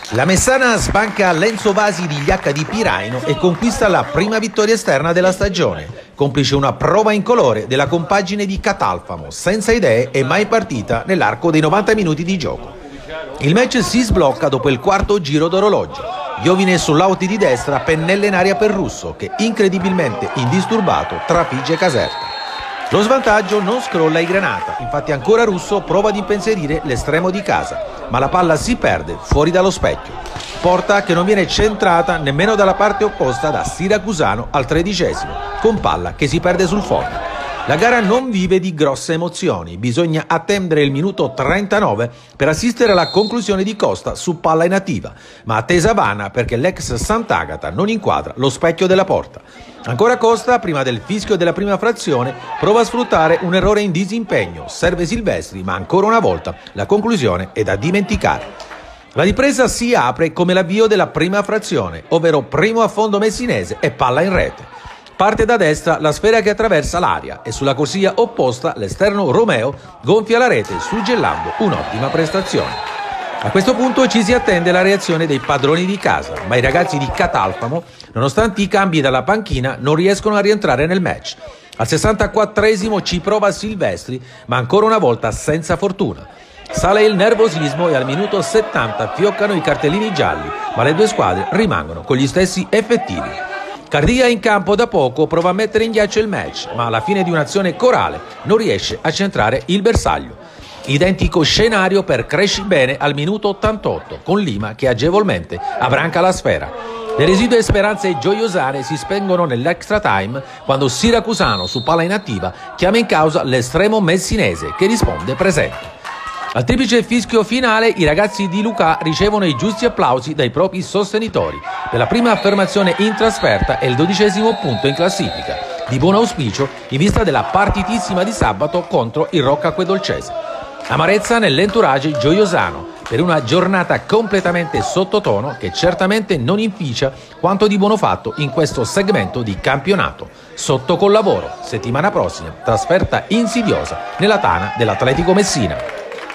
La Messana sbanca Lenzo Vasi di gli acca di Piraino e conquista la prima vittoria esterna della stagione, complice una prova incolore della compagine di Catalfamo, senza idee e mai partita nell'arco dei novanta minuti di gioco. Il match si sblocca dopo il quarto giro d'orologio. Iovine sull'out di destra, pennella in aria per Russo, che incredibilmente indisturbato trafigge Caserta. Lo svantaggio non scrolla i Granata, infatti ancora Russo prova ad impensierire l'estremo di casa, ma la palla si perde fuori dallo specchio. Porta che non viene centrata nemmeno dalla parte opposta da Siracusano al tredicesimo, con palla che si perde sul fondo. La gara non vive di grosse emozioni, bisogna attendere il minuto trentanove per assistere alla conclusione di Costa su palla inattiva, ma attesa vana perché l'ex Sant'Agata non inquadra lo specchio della porta. Ancora Costa, prima del fischio della prima frazione, prova a sfruttare un errore in disimpegno, serve Silvestri, ma ancora una volta la conclusione è da dimenticare. La ripresa si apre come l'avvio della prima frazione, ovvero primo affondo messinese e palla in rete. Parte da destra la sfera che attraversa l'aria e sulla corsia opposta l'esterno Romeo gonfia la rete suggellando un'ottima prestazione. A questo punto ci si attende la reazione dei padroni di casa, ma i ragazzi di Catalfamo, nonostante i cambi dalla panchina, non riescono a rientrare nel match. Al sessantaquattresimo ci prova Silvestri, ma ancora una volta senza fortuna. Sale il nervosismo e al minuto settanta fioccano i cartellini gialli, ma le due squadre rimangono con gli stessi effettivi. Cardia in campo da poco prova a mettere in ghiaccio il match, ma alla fine di un'azione corale non riesce a centrare il bersaglio. Identico scenario per Crescibene al minuto ottantotto, con Lima che agevolmente abbranca la sfera. Le residue speranze gioiosane si spengono nell'extra time quando Siracusano su palla inattiva chiama in causa l'estremo messinese che risponde presente. Al triplice fischio finale i ragazzi di Lucà ricevono i giusti applausi dai propri sostenitori per la prima affermazione in trasferta e il dodicesimo punto in classifica, di buon auspicio in vista della partitissima di sabato contro il Rocca Acquedolcese. Amarezza nell'entourage gioiosano per una giornata completamente sottotono che certamente non inficia quanto di buono fatto in questo segmento di campionato. Sotto col lavoro, settimana prossima, trasferta insidiosa nella tana dell'Atletico Messina.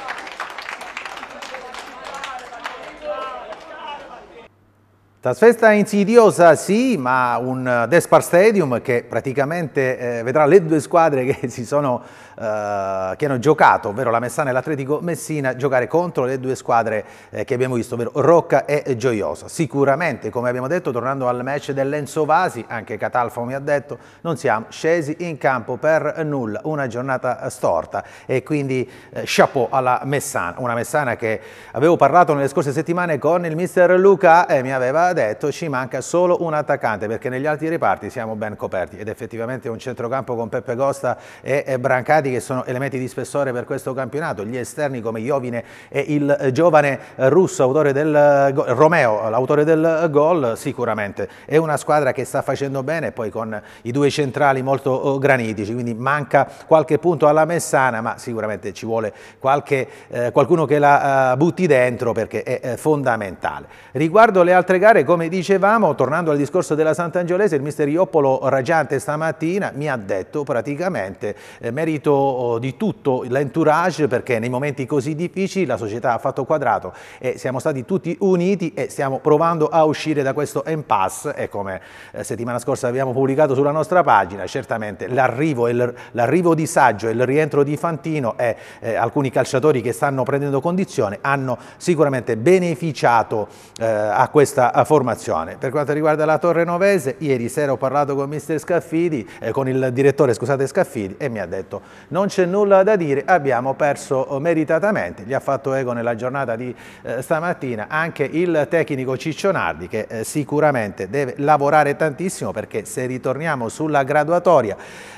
Trasferta insidiosa sì, ma un Despar Stadium che praticamente eh, vedrà le due squadre che si sono eh, che hanno giocato, ovvero la Messana e l'Atletico Messina, giocare contro le due squadre eh, che abbiamo visto, ovvero Rocca e Gioiosa. Sicuramente, come abbiamo detto, tornando al match del Lenzo Vasi, anche Catalfamo mi ha detto, non siamo scesi in campo per nulla, una giornata storta e quindi eh, chapeau alla Messana, una Messana che avevo parlato nelle scorse settimane con il mister Luca e mi aveva detto ci manca solo un attaccante perché negli altri reparti siamo ben coperti ed effettivamente un centrocampo con Peppe Costa e, e Brancati che sono elementi di spessore per questo campionato, gli esterni come Iovine e il giovane Russo, autore del Romeo, l'autore del gol, sicuramente è una squadra che sta facendo bene, poi con i due centrali molto granitici, quindi manca qualche punto alla Messana, ma sicuramente ci vuole qualche, eh, qualcuno che la uh, butti dentro perché è eh, fondamentale. Riguardo le altre gare, come dicevamo, tornando al discorso della Sant'Angiolese, il mister Ioppolo Raggiante stamattina mi ha detto praticamente eh, merito oh, di tutto l'entourage perché nei momenti così difficili la società ha fatto quadrato e siamo stati tutti uniti e stiamo provando a uscire da questo impasse e come eh, settimana scorsa abbiamo pubblicato sulla nostra pagina, certamente l'arrivo di Saggio e il rientro di Fantino e eh, alcuni calciatori che stanno prendendo condizione hanno sicuramente beneficiato eh, a questa formazione. Per quanto riguarda la Torrenovese, ieri sera ho parlato con mister Scaffidi, eh, con il direttore scusate Scaffidi e mi ha detto non c'è nulla da dire, abbiamo perso meritatamente, gli ha fatto eco nella giornata di eh, stamattina anche il tecnico Ciccionardi che eh, sicuramente deve lavorare tantissimo perché se ritorniamo sulla graduatoria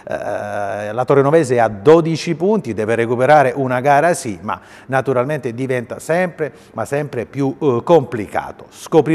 eh, la Torrenovese ha dodici punti, deve recuperare una gara sì, ma naturalmente diventa sempre ma sempre più eh, complicato. Scopriremo già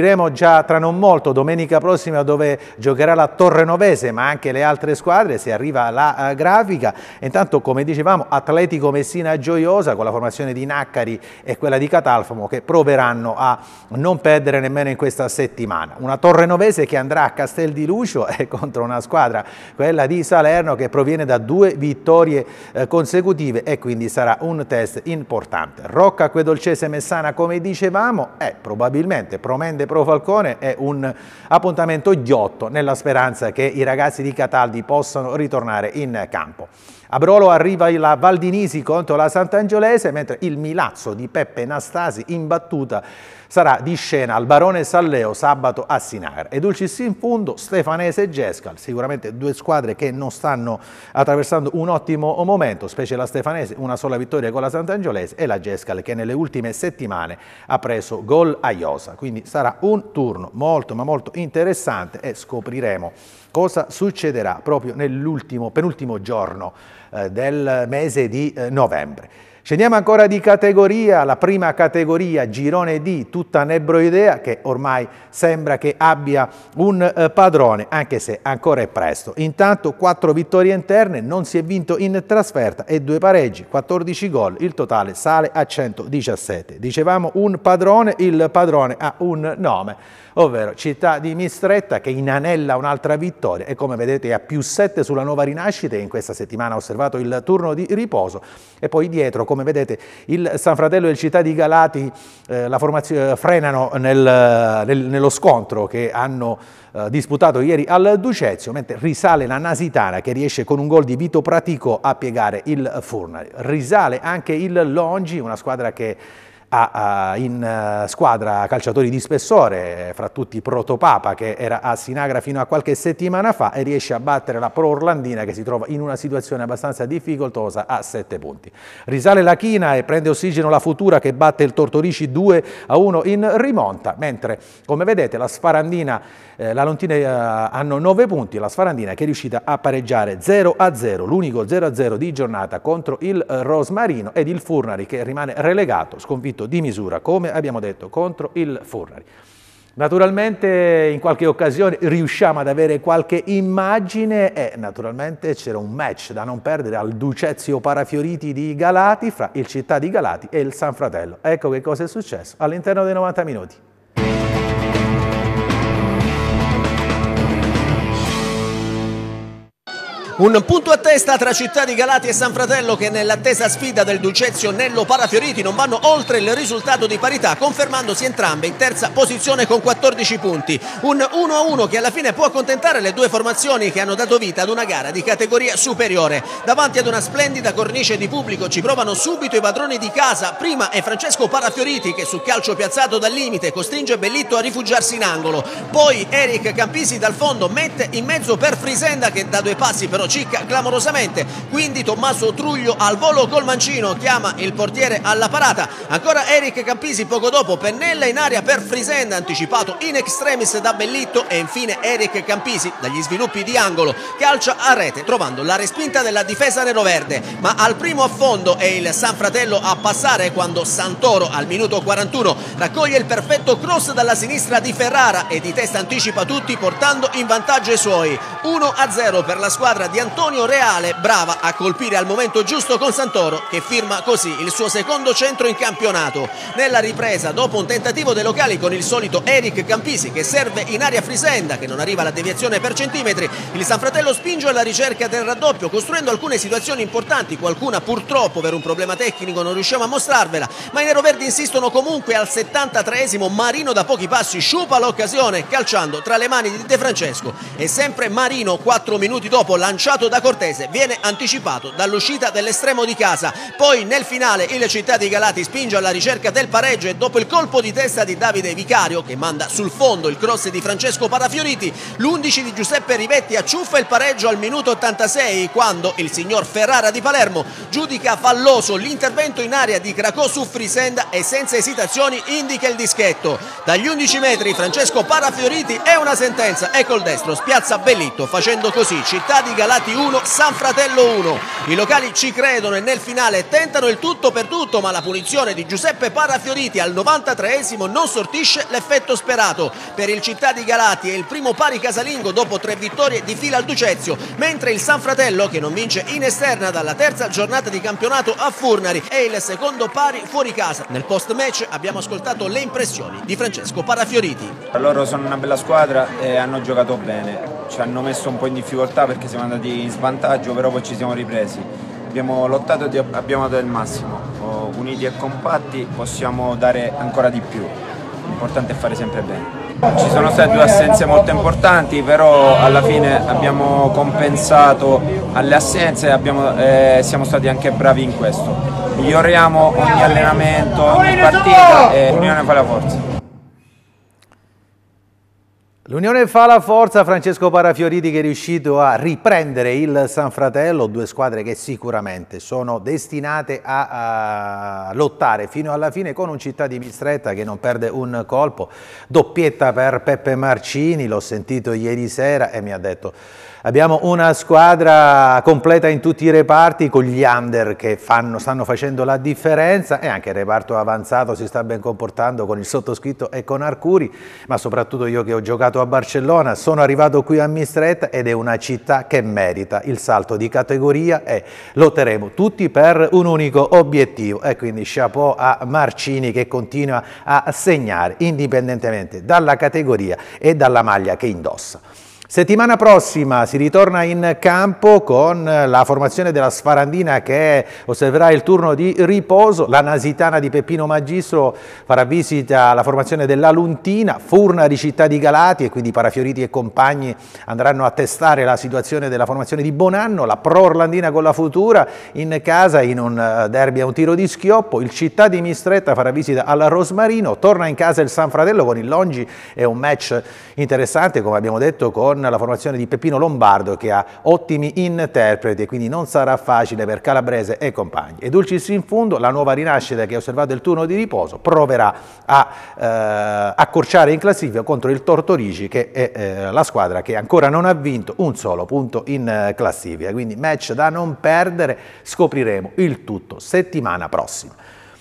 gioca tra non molto, domenica prossima, dove giocherà la Torrenovese, ma anche le altre squadre, se arriva la uh, grafica. Intanto, come dicevamo, Atletico Messina Gioiosa con la formazione di Naccari e quella di Catalfamo, che proveranno a non perdere nemmeno in questa settimana. Una Torrenovese che andrà a Castel di Lucio e contro una squadra, quella di Salerno, che proviene da due vittorie eh, consecutive, e quindi sarà un test importante. Rocca Acquedolcese Messana, come dicevamo, è probabilmente Promende Pro Falcone, è un appuntamento ghiotto, nella speranza che i ragazzi di Cataldi possano ritornare in campo. A Brolo arriva la Valdinisi contro la Sant'Angiolese, mentre il Milazzo di Peppe Nastasi in battuta sarà di scena al Barone Salleo sabato a Sinagra. E Dulcis in fundo Stefanese e Gescal, sicuramente due squadre che non stanno attraversando un ottimo momento, specie la Stefanese, una sola vittoria con la Sant'Angiolese, e la Gescal che nelle ultime settimane ha preso gol a Iosa. Quindi sarà un turno molto ma molto interessante e scopriremo cosa succederà proprio nell'ultimo, penultimo giorno eh, del mese di eh, novembre. Scendiamo ancora di categoria, la prima categoria, girone D, tutta Nebroidea, che ormai sembra che abbia un eh, padrone, anche se ancora è presto. Intanto quattro vittorie interne, non si è vinto in trasferta e due pareggi, quattordici gol, il totale sale a centodiciassette. Dicevamo un padrone, il padrone ha un nome, ovvero Città di Mistretta, che inanella un'altra vittoria e, come vedete, ha più sette sulla Nuova Rinascita. In questa settimana ha osservato il turno di riposo, e poi dietro, come vedete, il San Fratello e il Città di Galati eh, la formazione frenano nel, nel, nello scontro che hanno eh, disputato ieri al Ducezio, mentre risale la Nasitana, che riesce con un gol di Vito Pratico a piegare il Furnari. Risale anche il Longi, una squadra che ha in squadra calciatori di spessore, fra tutti Protopapa, che era a Sinagra fino a qualche settimana fa, e riesce a battere la Pro Orlandina, che si trova in una situazione abbastanza difficoltosa, a sette punti. Risale la China e prende ossigeno la Futura, che batte il Tortorici due a uno in rimonta, mentre, come vedete, la Sfarandina, eh, la Lontina eh, hanno nove punti, la Sfarandina che è riuscita a pareggiare zero a zero, l'unico zero a zero di giornata contro il eh, Rosmarino, ed il Furnari che rimane relegato, sconfitto di misura, come abbiamo detto, contro il Furnari. Naturalmente in qualche occasione riusciamo ad avere qualche immagine, e naturalmente c'era un match da non perdere al Ducezio Parafioriti di Galati fra il Città di Galati e il San Fratello. Ecco che cosa è successo all'interno dei novanta minuti. Un punto a testa tra Città di Galati e San Fratello, che nell'attesa sfida del Ducezio Nello Parafioriti non vanno oltre il risultato di parità, confermandosi entrambe in terza posizione con quattordici punti. Un uno a uno che alla fine può accontentare le due formazioni che hanno dato vita ad una gara di categoria superiore. Davanti ad una splendida cornice di pubblico ci provano subito i padroni di casa. Prima è Francesco Parafioriti, che su calcio piazzato dal limite costringe Bellitto a rifugiarsi in angolo. Poi Eric Campisi dal fondo mette in mezzo per Frisenda, che da due passi però cicca clamorosamente, quindi Tommaso Truglio al volo col mancino chiama il portiere alla parata. Ancora Eric Campisi, poco dopo pennella in aria per Frisenda, anticipato in extremis da Bellitto, e infine Eric Campisi dagli sviluppi di angolo calcia a rete, trovando la respinta della difesa neroverde, ma al primo affondo è il San Fratello a passare quando Santoro al minuto quarantuno raccoglie il perfetto cross dalla sinistra di Ferrara e di testa anticipa tutti, portando in vantaggio i suoi. uno a zero per la squadra di Antonio Reale, brava a colpire al momento giusto con Santoro, che firma così il suo secondo centro in campionato. Nella ripresa, dopo un tentativo dei locali con il solito Eric Campisi che serve in aria Frisenda, che non arriva alla deviazione per centimetri, il San Fratello spinge alla ricerca del raddoppio, costruendo alcune situazioni importanti, qualcuna purtroppo per un problema tecnico non riusciamo a mostrarvela, ma i neroverdi insistono comunque. Al settantatreesimo Marino da pochi passi sciupa l'occasione calciando tra le mani di De Francesco, e sempre Marino quattro minuti dopo, lanciato da Cortese, viene anticipato dall'uscita dell'estremo di casa. Poi nel finale il Città di Galati spinge alla ricerca del pareggio, e dopo il colpo di testa di Davide Vicario, che manda sul fondo il cross di Francesco Parafioriti, l'undici di Giuseppe Rivetti acciuffa il pareggio al minuto ottantasei, quando il signor Ferrara di Palermo giudica falloso l'intervento in area di Cracò su Frisenda e senza esitazioni indica il dischetto. Dagli undici metri Francesco Parafioriti è una sentenza, e col destro spiazza Bellitto, facendo così Città di Galati Galati uno, San Fratello uno. I locali ci credono e nel finale tentano il tutto per tutto, ma la punizione di Giuseppe Parafioriti al novantatreesimo non sortisce l'effetto sperato. Per il Città di Galati è il primo pari casalingo dopo tre vittorie di fila al Ducezio, mentre il San Fratello, che non vince in esterna dalla terza giornata di campionato a Furnari, è il secondo pari fuori casa. Nel post-match abbiamo ascoltato le impressioni di Francesco Parafioriti. Loro sono una bella squadra e hanno giocato bene, ci hanno messo un po' in difficoltà perché siamo andati in svantaggio, però poi ci siamo ripresi. Abbiamo lottato e abbiamo dato il massimo, uniti e compatti possiamo dare ancora di più, l'importante è fare sempre bene. Ci sono state due assenze molto importanti, però alla fine abbiamo compensato alle assenze e abbiamo, eh, siamo stati anche bravi in questo. Miglioriamo ogni allenamento, ogni partita e l'unione fa la forza. L'Unione fa la forza, Francesco Parafioriti che è riuscito a riprendere il San Fratello, due squadre che sicuramente sono destinate a, a lottare fino alla fine con un Città di Mistretta che non perde un colpo, doppietta per Peppe Marcini, l'ho sentito ieri sera e mi ha detto abbiamo una squadra completa in tutti i reparti con gli under che fanno, stanno facendo la differenza e anche il reparto avanzato si sta ben comportando con il sottoscritto e con Arcuri, ma soprattutto io che ho giocato a Barcellona sono arrivato qui a Mistretta ed è una città che merita il salto di categoria e lotteremo tutti per un unico obiettivo e quindi chapeau a Marcini che continua a segnare indipendentemente dalla categoria e dalla maglia che indossa. Settimana prossima si ritorna in campo con la formazione della Sfarandina che osserverà il turno di riposo, la Nasitana di Peppino Magistro farà visita alla formazione della Luntina, Furnari Città di Galati e quindi Parafioriti e compagni andranno a testare la situazione della formazione di Bonanno, la Pro Orlandina con la Futura in casa in un derby a un tiro di schioppo, il Città di Mistretta farà visita al Rosmarino, torna in casa il San Fratello con il Longi, è un match interessante come abbiamo detto con la formazione di Peppino Lombardo che ha ottimi interpreti e quindi non sarà facile per Calabrese e compagni. E Dulcis in fondo, la nuova rinascita che ha osservato il turno di riposo proverà a eh, accorciare in classifica contro il Tortorici che è eh, la squadra che ancora non ha vinto un solo punto in eh, classifica, quindi match da non perdere, scopriremo il tutto settimana prossima.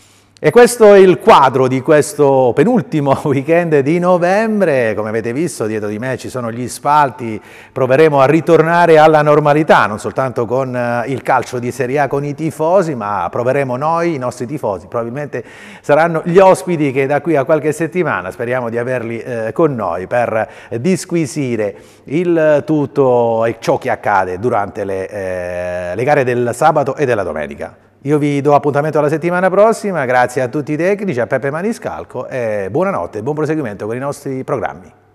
E questo è il quadro di questo penultimo weekend di novembre, come avete visto dietro di me ci sono gli spalti, proveremo a ritornare alla normalità, non soltanto con il calcio di Serie A con i tifosi, ma proveremo noi, i nostri tifosi, probabilmente saranno gli ospiti che da qui a qualche settimana speriamo di averli eh, con noi per disquisire il tutto e ciò che accade durante le, eh, le gare del sabato e della domenica. Io vi do appuntamento alla settimana prossima, grazie a tutti i tecnici, a Peppe Maniscalco e buonanotte e buon proseguimento con i nostri programmi.